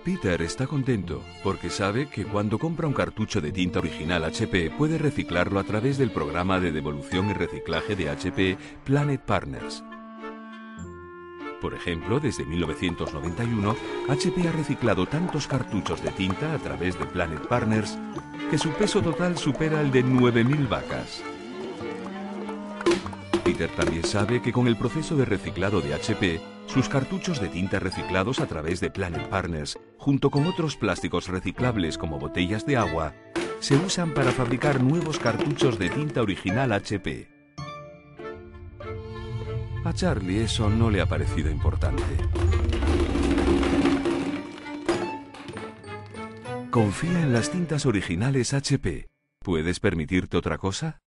Peter está contento porque sabe que cuando compra un cartucho de tinta original HP puede reciclarlo a través del programa de devolución y reciclaje de HP Planet Partners. Por ejemplo, desde 1991, HP ha reciclado tantos cartuchos de tinta a través de Planet Partners que su peso total supera el de 9.000 vacas. Peter también sabe que con el proceso de reciclado de HP, sus cartuchos de tinta reciclados a través de Planet Partners, junto con otros plásticos reciclables como botellas de agua, se usan para fabricar nuevos cartuchos de tinta original HP. A Charlie eso no le ha parecido importante. Confía en las tintas originales HP. ¿Puedes permitirte otra cosa?